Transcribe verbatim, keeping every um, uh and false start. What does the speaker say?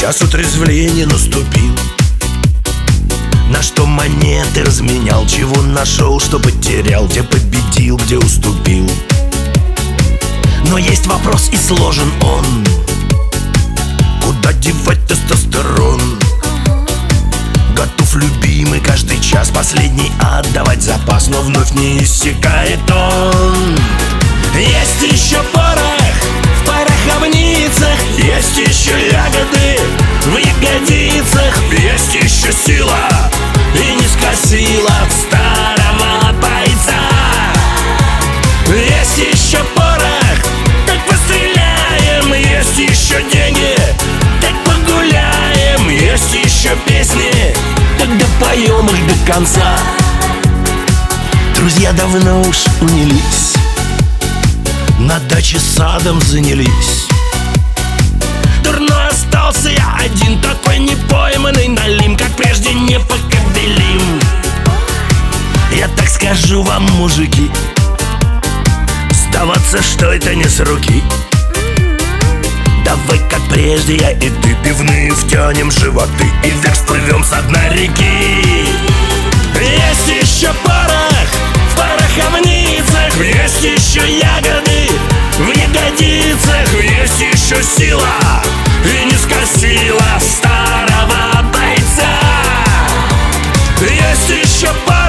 час утрезвления наступил. На что монеты разменял, чего нашел, что потерял, где победил, где уступил. Но есть вопрос, и сложен он: куда девать тестостерон? Готов, любимый, каждый час последний отдавать запас, но вновь не иссякает он. Есть еще порох в пороховницах, есть еще ягоды в ягодицах, есть еще сила и низкая сила старого бойца. Есть еще порох, так постреляем, есть еще деньги, так погуляем, есть еще песни, тогда поем их до конца. Друзья давно уж унялись, на даче садом занялись. Дурной остался я один, такой непойманный налим, как прежде не покобелим. Я так скажу вам, мужики, сдаваться, что это не с руки. Давай, как прежде, я и ты пивные втянем животы и вверх всплывем с дна реки. Есть еще порох в пороховницах, есть еще ягоды в ягодицах, есть еще сила и низкая сила старого бойца. Есть еще порох